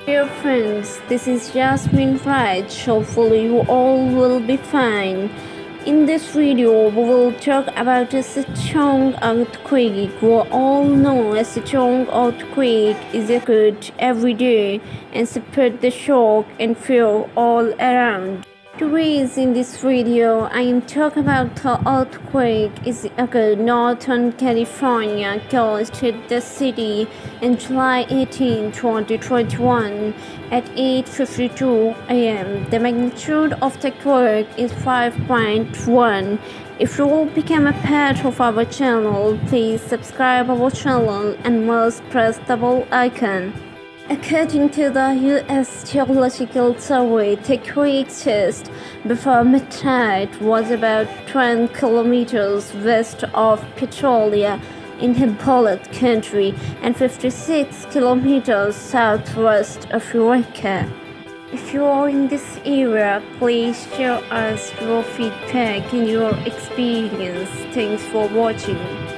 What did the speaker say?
Dear friends, this is Jasmine Raj. Hopefully you all will be fine. In this video, we will talk about the Sichuan earthquake. We all know a Sichuan earthquake is occurred every day and spread the shock and fear all around. Today in this video, I am talking about the earthquake is occurred northern California coast hit the city in July 18, 2021 at 8:52 a.m. The magnitude of the quake is 5.1. If you will become a part of our channel, please subscribe our channel and must press the bell icon. According to the U.S. Geological Survey, the quake just before midnight was about 20 kilometers west of Petrolia in Hippolyte County and 56 kilometers southwest of Eureka. If you are in this area, please share us your feedback and your experience. Thanks for watching.